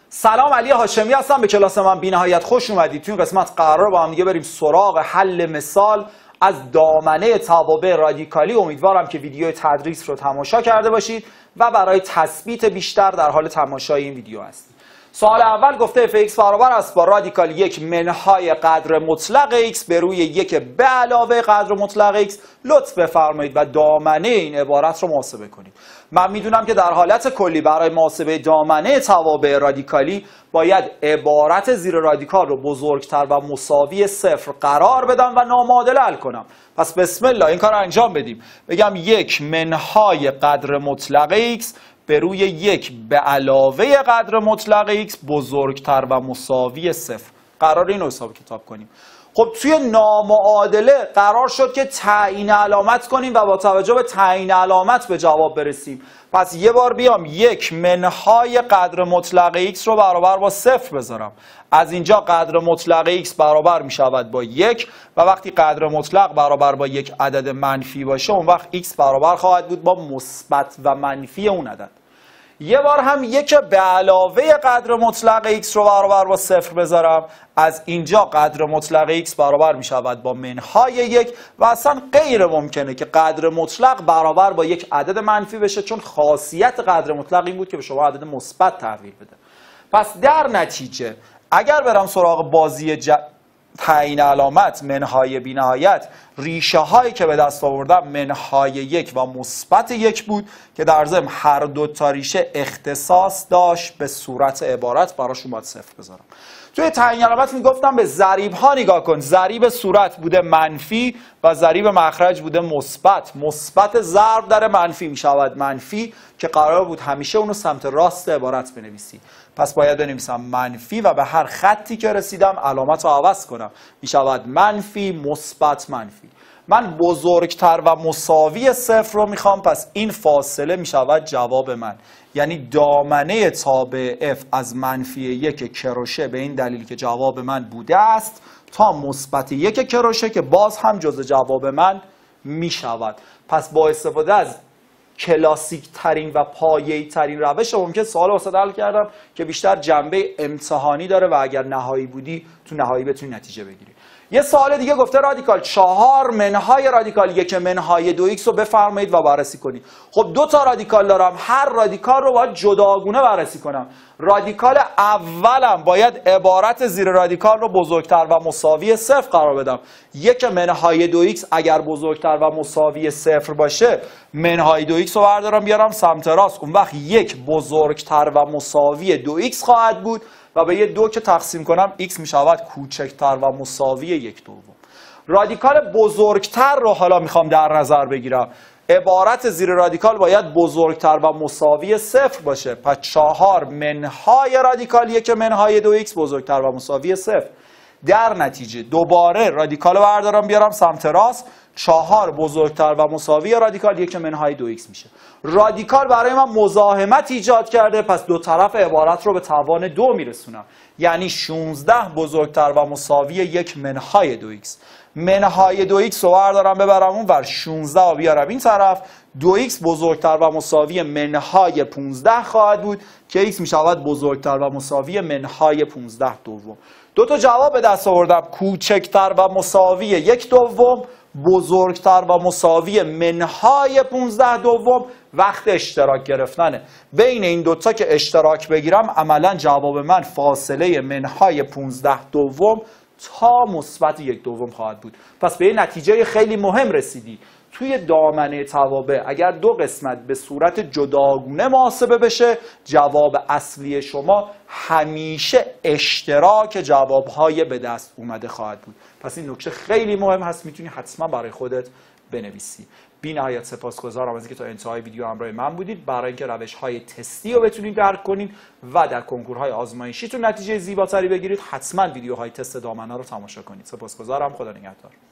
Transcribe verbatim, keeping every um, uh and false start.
سلام، علی هاشمی هستم. به کلاس من بی‌نهایت خوش اومدید. تو این قسمت قراره با هم دیگه بریم سراغ حل مثال از دامنه توابع رادیکالی. امیدوارم که ویدیو تدریس رو تماشا کرده باشید و برای تثبیت بیشتر در حال تماشای این ویدیو هستید. سوال اول گفته اف ایکس برابر است با رادیکال یک منهای قدر مطلق ایکس به روی یک به علاوه قدر مطلق ایکس. لطف بفرمایید و دامنه این عبارت رو محاسبه کنید. من میدونم که در حالت کلی برای محاسبه دامنه توابع رادیکالی باید عبارت زیر رادیکال رو بزرگتر و مساوی صفر قرار بدم و نامعادله حل کنم. پس بسم الله این کار رو انجام بدیم. بگم یک منهای قدر مطلق ایکس به روی یک به علاوه قدر مطلق ایکس بزرگتر و مساوی صفر. قرار اینو حساب کتاب کنیم. خب توی نامعادله قرار شد که تعیین علامت کنیم و با توجه به تعیین علامت به جواب برسیم. پس یه بار بیام یک منهای قدر مطلق ایکس رو برابر با صفر بذارم. از اینجا قدر مطلق ایکس برابر می شود با یک و وقتی قدر مطلق برابر با یک عدد منفی باشه اون وقت ایکس برابر خواهد بود با مثبت و منفی اون عدد. یه بار هم یک به علاوه قدر مطلق ایکس رو برابر با صفر بذارم. از اینجا قدر مطلق ایکس برابر می شود با منهای یک و اصلا غیر ممکنه که قدر مطلق برابر با یک عدد منفی بشه، چون خاصیت قدر مطلق این بود که به شما عدد مثبت تحویل بده. پس در نتیجه اگر برم سراغ بازی ج... تعیین علامت منهای بی نهایت، ریشه هایی که به دست آوردم منهای یک و مثبت یک بود که در ضمن هر دو تا ریشه اختصاص داشت به صورت عبارت براشون باید صفر بذارم. توی تعیین علامت میگفتم به ضریب ها نگاه کن. ضریب صورت بوده منفی و ضریب مخرج بوده مثبت. مثبت ضرب در منفی میشود منفی که قرار بود همیشه اونو سمت راست عبارت بنویسی. پس باید بنویسم منفی و به هر خطی که رسیدم علامت رو عوض کنم. میشود منفی مثبت منفی. من بزرگتر و مساوی صفر رو میخوام، پس این فاصله میشود جواب من. یعنی دامنه تابع f از منفی یک کروشه به این دلیل که جواب من بوده است تا مثبت یک کروشه که باز هم جزء جواب من میشود. پس با استفاده از کلاسیک ترین و پایه‌ای ترین روش ممکن سوال واسه حل کردم که بیشتر جنبه امتحانی داره و اگر نهایی بودی تو نهایی بتونی نتیجه بگیری. یه سوال دیگه گفته رادیکال چهار منهای رادیکال یک منهای دو ایکس رو بفرمایید و بررسی کنید. خب دو تا رادیکال دارم، هر رادیکال رو باید جداگونه بررسی کنم. رادیکال اولم باید عبارت زیر رادیکال رو بزرگتر و مساوی صفر قرار بدم. یک منهای دو ایکس اگر بزرگتر و مساوی صفر باشه منهای دو ایکس رو بردارم بیارم سمت راست، اون وقت یک بزرگتر و مساوی دو ایکس خواهد بود و به یه دو که تقسیم کنم x می شود کوچکتر و مساوی یک دوم. رادیکال بزرگتر رو حالا میخوام در نظر بگیرم. عبارت زیر رادیکال باید بزرگتر و مساوی صفر باشه. پس چهار منهای رادیکال یک منهای دو ایکس بزرگتر و مساوی صفر. در نتیجه دوباره رادیکال رو بردارم بیارم سمت راست. چهار بزرگتر و مساوی رادیکال یک منهای دو ایکس میشه. رادیکال برای من مزاحمت ایجاد کرده، پس دو طرف عبارت رو به توان دو میرسونم. یعنی شانزده بزرگتر و مساوی یک منهای دو ایکس. منهای دو ایکس رو بردارم ببرم اون ور، شانزده رو بیارم این طرف. دو ایکس بزرگتر و مساوی منهای پانزده خواهد بود که ایکس میشود بزرگتر و مساوی منهای پانزده دوم. دو تا جواب به دست آوردم، کوچکتر و مساوی یک دوم، بزرگتر و مساوی منهای پانزده دوم. وقت اشتراک گرفتنه بین این دوتا که اشتراک بگیرم عملا جواب من فاصله منهای پانزده دوم تا مثبت یک دوم خواهد بود. پس به یه نتیجه خیلی مهم رسیدی. توی دامنه توابع اگر دو قسمت به صورت جداگونه محاسبه بشه جواب اصلی شما همیشه اشتراک جوابهای به دست اومده خواهد بود. پس این نکته خیلی مهم هست، میتونی حتما برای خودت بنویسی. بی نهایت سپاسگزارم از اینکه تا انتهای ویدیو همراه من بودید. برای اینکه روش‌های تستی رو بتونید درک کنید و در کنکورهای آزمایشیتون نتیجه زیباتری بگیرید حتما ویدیوهای تست دامنه رو تماشا کنید. سپاسگزارم. خدا نگهدار.